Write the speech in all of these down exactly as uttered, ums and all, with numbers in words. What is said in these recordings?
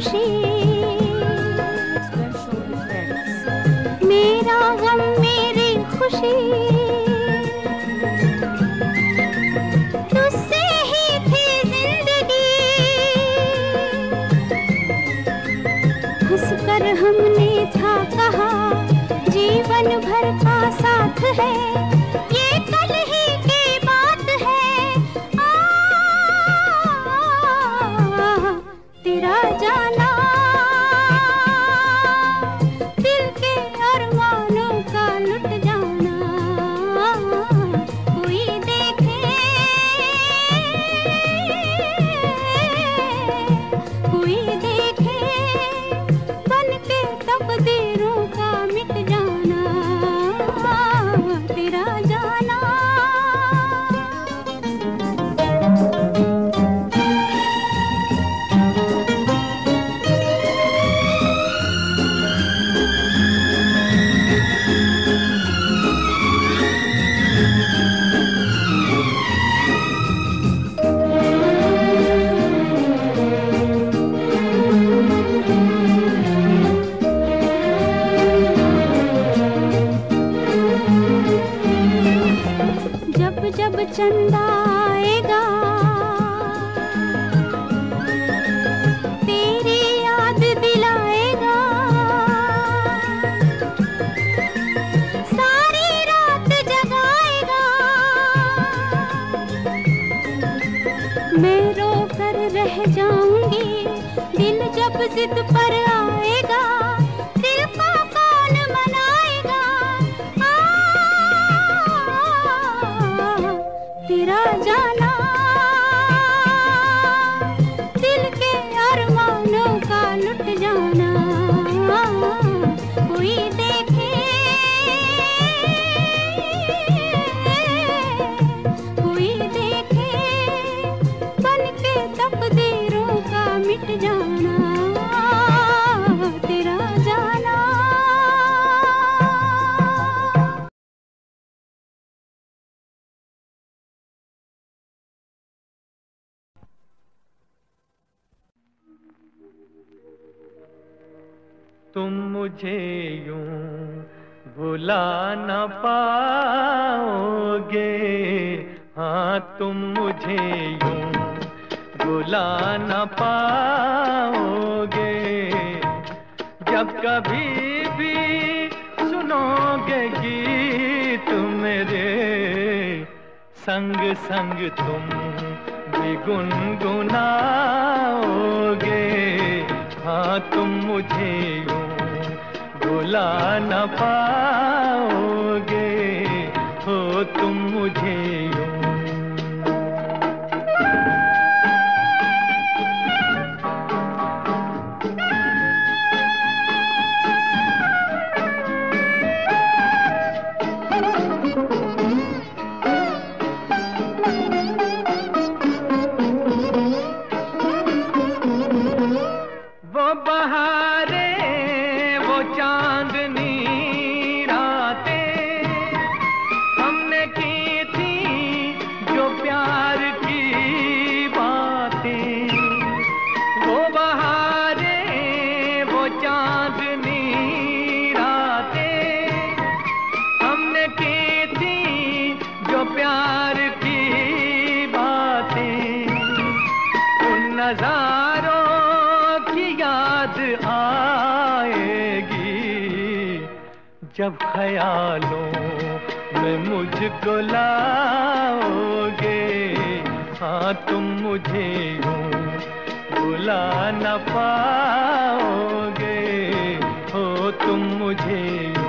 खुशी, मेरा गम मेरी खुशी, तुझसे ही थी जिंदगी। हंसकर हमने था कहा जीवन भर का साथ है, ये कल ही की बात है। आ, तेरा जाना दिल के अरमानों का लुट जाना, कोई देखे कोई देखे बन के तकदीरों का मिट जाना, तेरा जाना। जब जब चंदा आएगा तेरी याद दिलाएगा, सारी रात जगाएगा। मैं रो कर रह जाऊंगी दिल जब जिद पर आएगा, दिल को कौन मनाएगा। तेरा जाना दिल के अरमानों का लुट जाना, कोई देखे कोई देखे बन के तकदीरों का मिट जाना, तेरा जाना। तुम मुझे यूं भुला न पाओगे, हाँ तुम मुझे यूं भुला न पाओगे। जब कभी भी सुनोगे गीत मेरे, संग संग तुम भी गुनगुनाओगे। हाँ तुम मुझे यूं भुला न पाओगे, हो तुम मुझे यूं। वो बहारे वो चांदनी रातें हमने की थी जो प्यार की बातें। वो बहारे वो चांदनी रातें हमने की थी जो प्यार की बातें। उन नजारों याद आएगी जब ख्यालों में मुझको लाओगे। हाँ तुम मुझे यूं भुला न पाओगे, हो तुम मुझे यूं।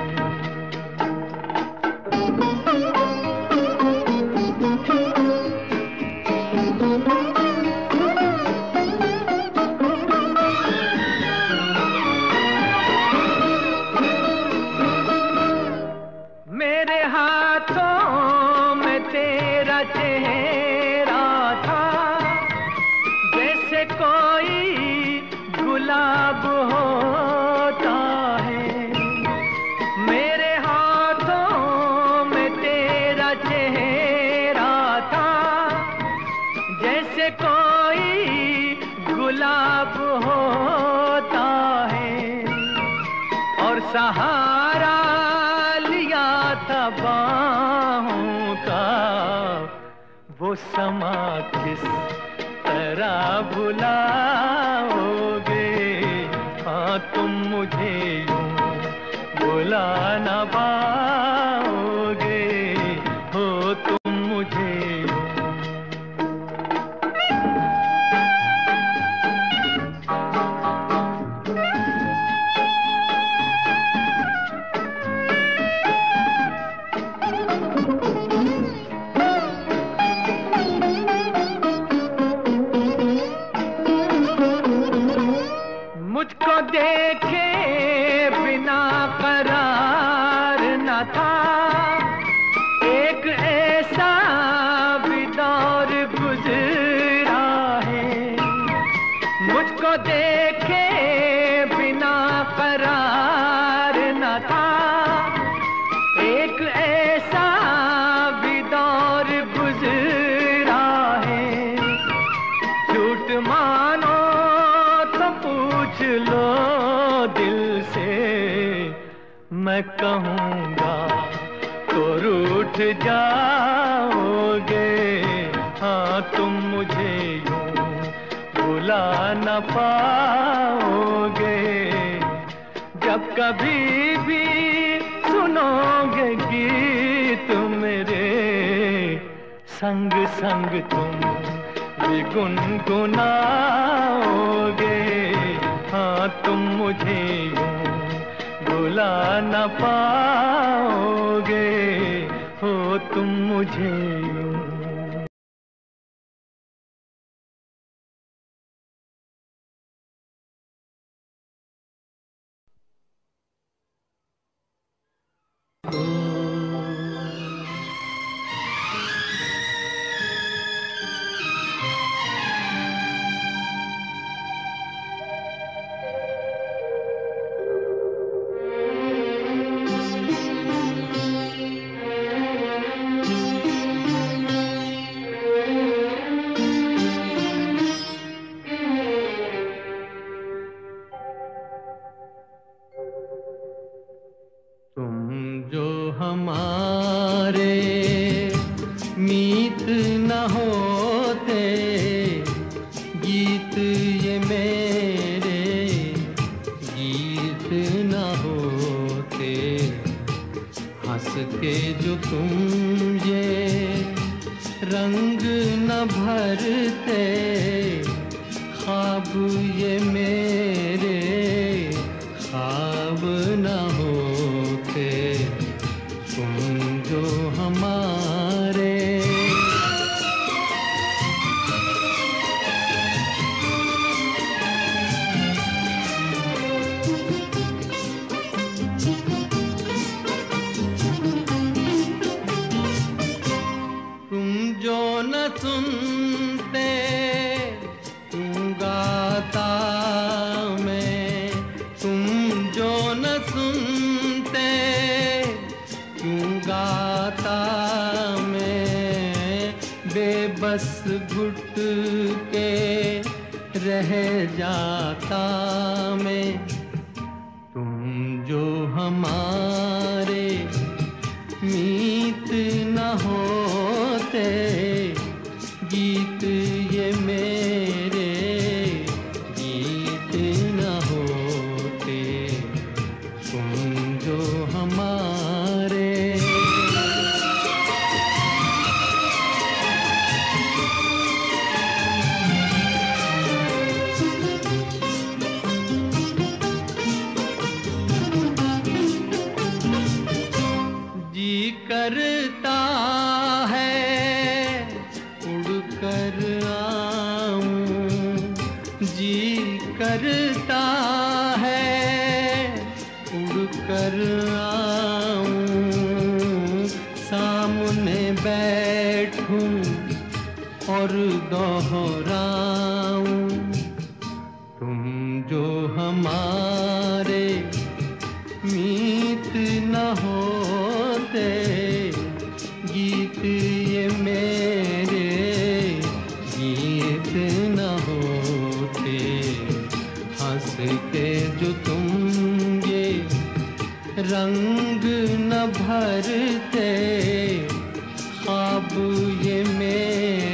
मेरे हाथों में तेरा चेहरा था, जैसे कोई गुलाब होता है। मेरे हाथों में तेरा चेहरा था, जैसे कोई गुलाब हो समा किस तरह भुलाओगे। हाँ तुम मुझे यूं भुला ना पाओगे, हो तुम मुझे यूं। मुझको देखे बिना करार न था, एक ऐसा भी दौर गुजरा है। मुझको देखे बिना करार न था, एक ऐसा भी दौर गुजरा है। झूठ मानो तो पूछ लो दिल से, मैं कहूँगा तो रूठ जाओगे। हाँ तुम मुझे यूं भुला न पाओगे। जब कभी भी सुनोगे गीत मेरे, संग संग तुम भी गुनगुनाओगे। हाँ तुम मुझे यूं भुला न पाओगे, हो तुम मुझे यूं। रंग न भरते ख्वाब ये मेरे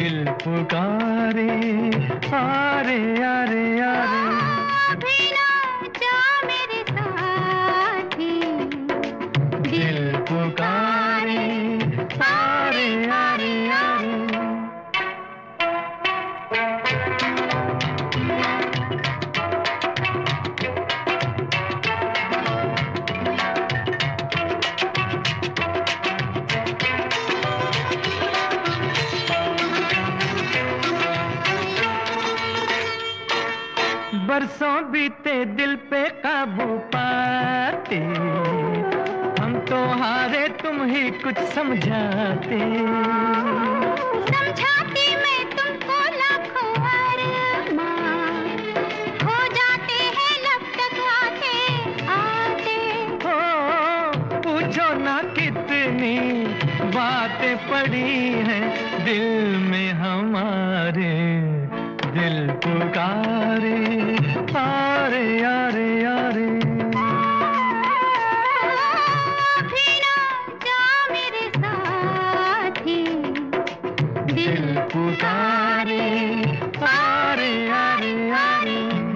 दिल पुकारे आरे आरे आरे। अभी ना जा मेरे साथी, दिल पुकारे आरे आरे आरे। बरसों बीते दिल पे काबू पाते, हम तो हारे तुम ही कुछ समझाते। समझाती मैं तुमको लाखों अरमान, हो जाते हैं लब तक आते आते। हो पूछो ना कितनी बातें पड़ी हैं दिल में हमारे। दिल पुकारे आरे आरे आरे। अभी ना जा मेरे साथी, दिल पुकारे आरे आरे आरे।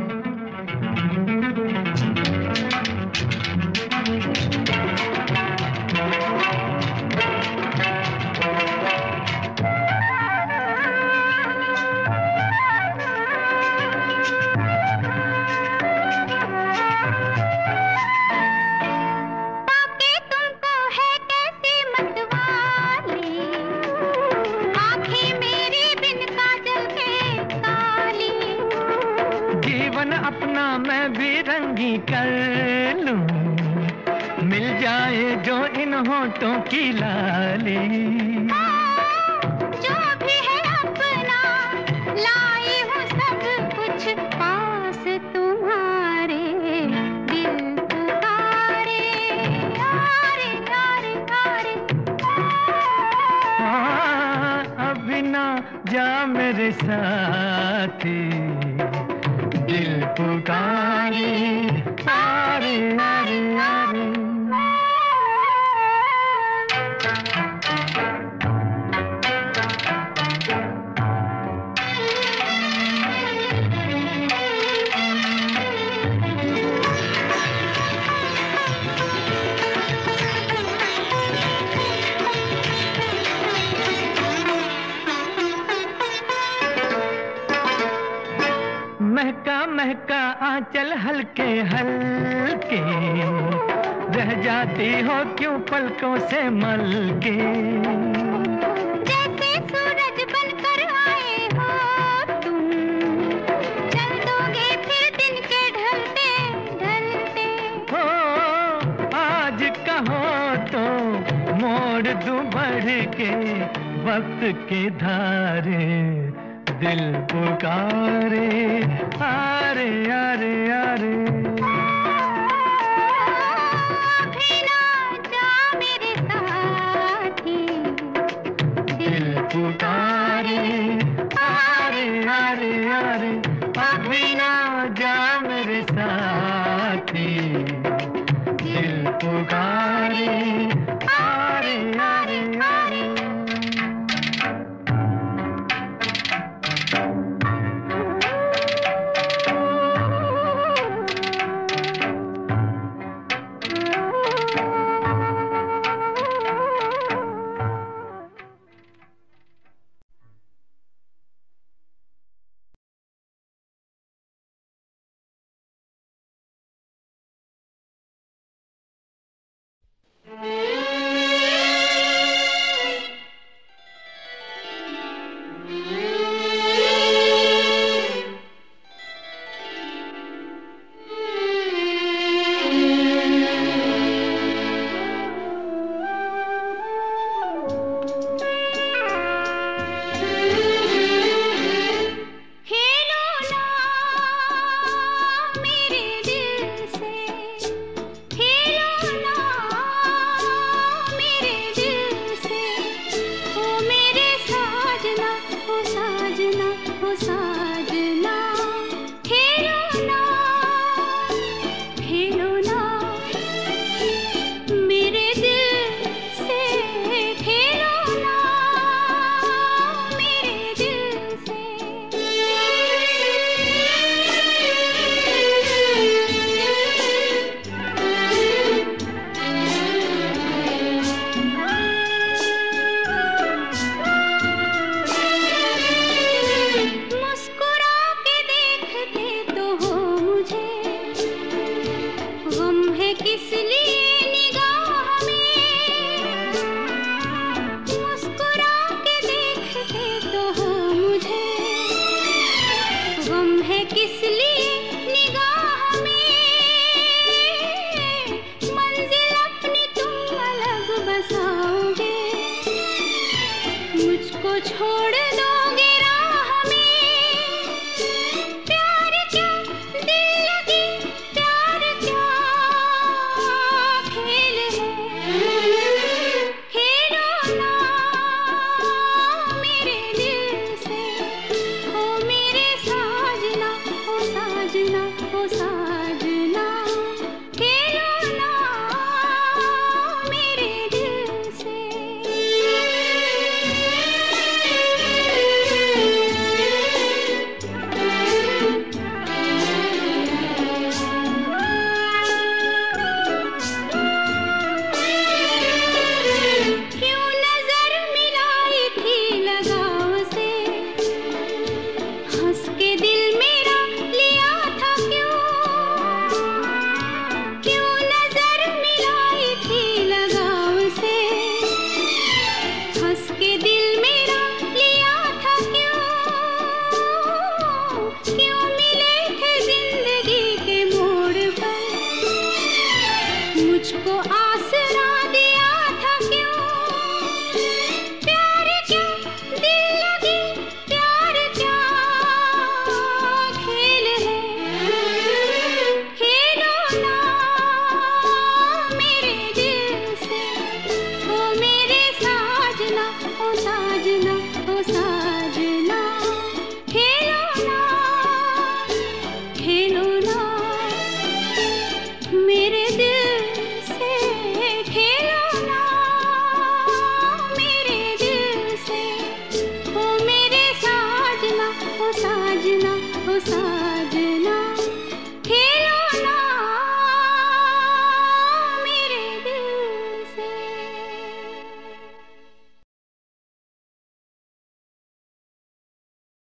जीवन अपना मैं भी रंगी कर लूं, मिल जाए जो इन होठों की लाली। जो भी है अपना लाई हूँ सब कुछ पास तुम्हारे। दिल पुकारे आरे आरे आरे। हाँ, अभी ना जा मेरे साथी, दिल पुकारे आरे आरे आरे। महका महका आंचल हल्के हल्के, रह जाती हो क्यों पलकों से मलके। जैसे सूरज बनकर आए हो तुम, चल दोगे फिर दिन के ढलते ढलते। हो आज कहो तो मोड़ दूं बढ़ के वक्त के धारे। दिल पुकारे आरे आरे आरे। अभी ना जा मेरे साथी, दिल पुकारे आरे आरे आरे। अभी ना जा मेरे साथी, दिल पुकारे